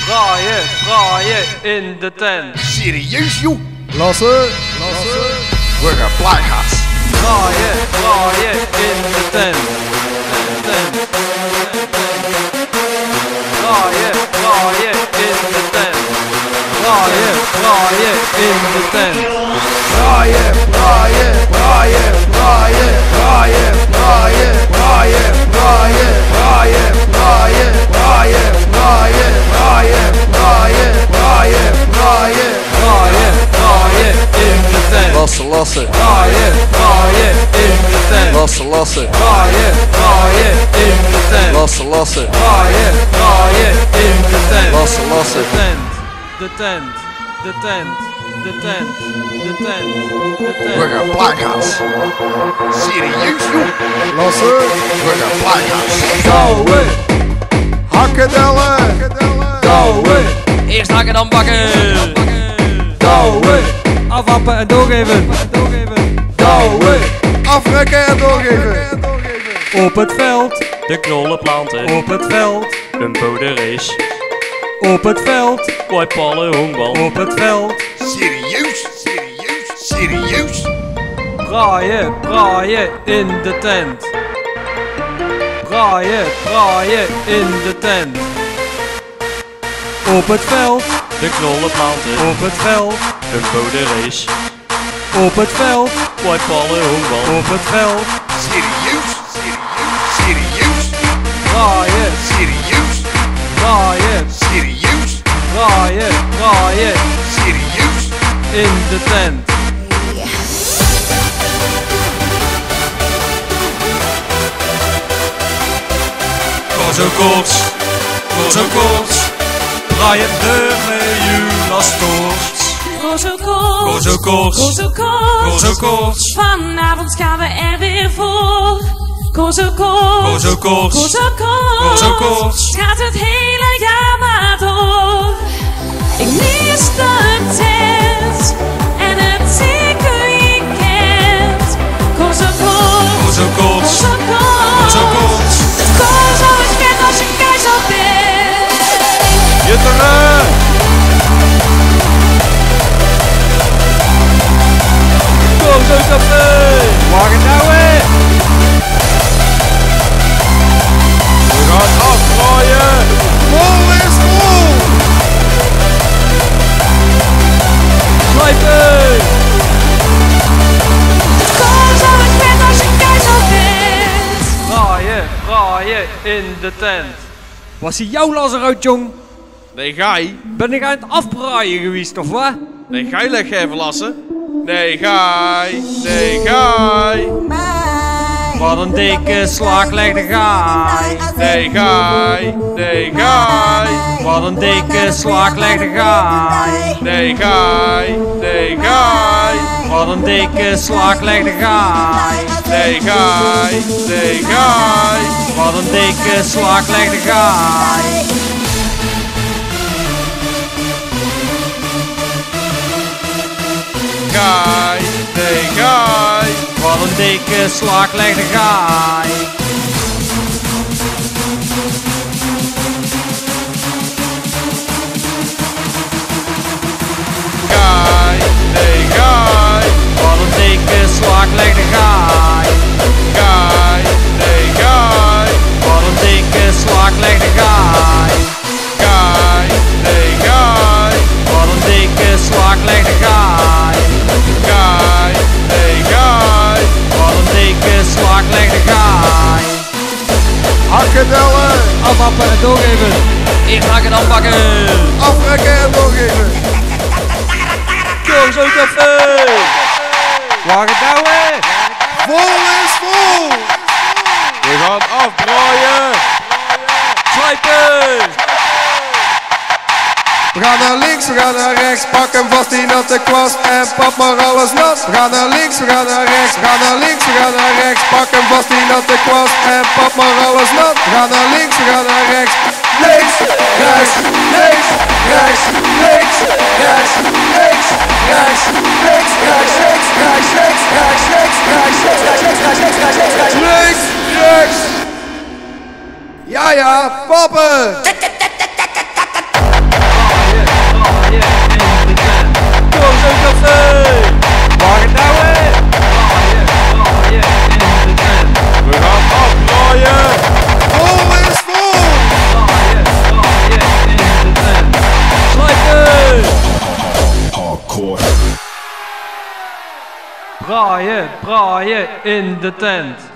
Braaien in de tent. Serieus joh? Lasse. We gaan plaatgas. Braaien in de tent. Braaien in de tent. Braaien in de tent. Lasse. Braaien in de tent. Lasse. Braaien in de tent. Lasse. Braaien in de tent. Lasse. De tent. We gaan plaatgas. Serieus joh? Lasse. We gaan plaatgas. Douwen. Hakkendellen. Douwen. Eerst hakken dan bakken. Douwen. Afwappen en doorgeven. Douwen. Afrekken en doorgeven. Op het veld. De knollen planten, Op het veld. een boderace, Op het veld. kooiballen, honkbal, Op het veld. Serieus? Braaien in de tent. Braaien in de tent. Op het veld. de knollen planten, Op het veld. een boderace, Op het veld. kooiballen, honkbal, Op het veld. Serieus? Braaien in de tent. Koos zo koorts, draaien de mejulas toorts. Koos zo koorts, Vanavond gaan we er weer voor. Koos zo koorts, gaat het hele jaar maar door. Ik mis de tent en het zieke weekend. Koos zo koorts, de koos is vet als je keizer bent. Jutteren. Wagen nou hè. We gaan afdraaien. Vol is vol. Slijpen. De koos is vet als je keizer bent. Braaien in de tent. Was hij jouw las eruit, jong? Nee, gij. Ben ik aan het afbraaien geweest, of wat? Nee, gij leg even lassen. Nee, gij. Wat een dikke slag legde gij. Nee, gij. Wat een dikke slag legde gij. Nee, gij. Wat een dikke slag legde gij. Nee, gij. Wat een dikke slag legde gij. Gij. Nee, gij. Wat een dikke slag legde gij. Gij. Nee, gij. Wat een dikke slag legde gij. Gij. Nee, gij. Wat een dikke slag legde gij. Gij. Nee, gij. Wat een dikke slag legde gij. Gij. Nee, gij. Wat een dikke slag legde gij. Hakkendellen. Afwappen en doorgeven. Eerst hakken dan bakken. Afrekken en doorgeven. Go zo café. Wagen nou hè. Vol is vol. We gaan afbraaien. Slijpen. We gaan naar links, we gaan naar rechts, pak hem vast die natte kwast en pap maar alles nat. We gaan naar links, we gaan naar rechts, we gaan naar links, we gaan naar rechts, pak hem vast die natte kwast en pap maar alles nat. We gaan naar links, we gaan naar rechts, links, rechts, links, rechts, links, rechts, links, rechts, links, rechts, links, rechts, links, rechts, links, rechts, links, rechts. Ja, pappen! braaien in de tent.